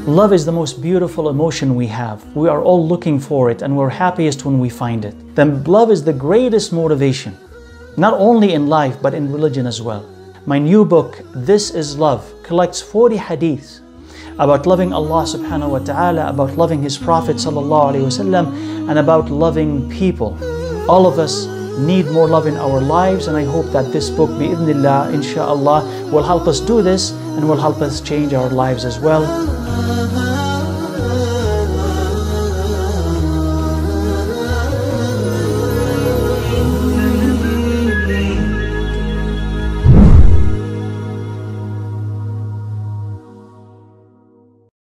Love is the most beautiful emotion we have. We are all looking for it and we're happiest when we find it. Then love is the greatest motivation, not only in life but in religion as well. My new book, This is Love, collects 40 hadiths about loving Allah subhanahu wa ta'ala, about loving His Prophet sallallahu alaihi wasallam, and about loving people. All of us need more love in our lives, and I hope that this book, bi'idhnillah, inshallah, will help us do this and will help us change our lives as well.